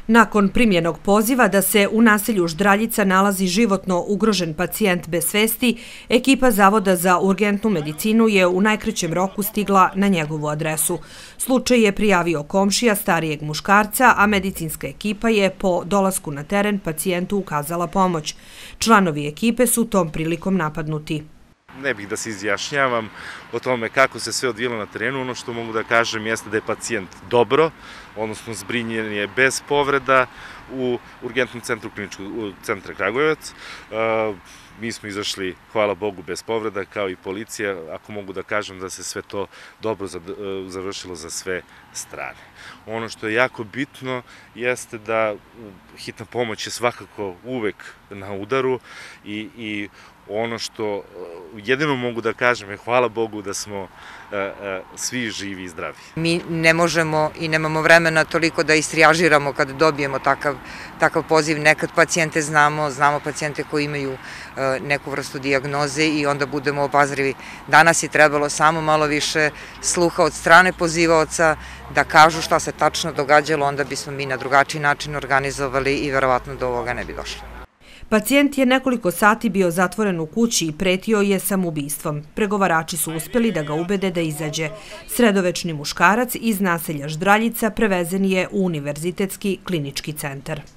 Nakon primljenog poziva da se u naselju Ždraljica nalazi životno ugrožen pacijent bez svesti, ekipa Zavoda za urgentnu medicinu je u najkraćem roku stigla na njegovu adresu. Slučaj je prijavio komšija starijeg muškarca, a medicinska ekipa je po dolasku na teren pacijentu ukazala pomoć. Članovi ekipe su tom prilikom napadnuti. Ne bih da se izjašnjavam o tome kako se sve odvijelo na terenu. Ono što mogu da kažem jeste da je pacijent dobro, odnosno zbrinjen je bez povreda u urgentnom centru kliničkog centra Kragujevac. Mi smo izašli, hvala Bogu, bez povreda, kao i policija, ako mogu da kažem da se sve to dobro završilo za sve strane. Ono što je jako bitno jeste da hitna pomoć je svakako uvek na udaru i ono što jedino mogu da kažem je hvala Bogu da smo svi živi i zdravi. Mi ne možemo i nemamo vremena toliko da istrijažiramo kad dobijemo takav poziv. Nekad pacijente znamo pacijente koji imaju neku vrstu dijagnoze i onda budemo obazrivi. Danas je trebalo samo malo više sluha od strane pozivaoca da kažu šta se tačno događalo, onda bismo mi na drugačiji način organizovali i verovatno do ovoga ne bi došlo. Pacijent je nekoliko sati bio zatvoren u kući i pretio je samoubistvom. Pregovarači su uspjeli da ga ubede da izađe. Sredovečni muškarac iz naselja Ždraljica prevezen je u Univerzitetski klinički centar.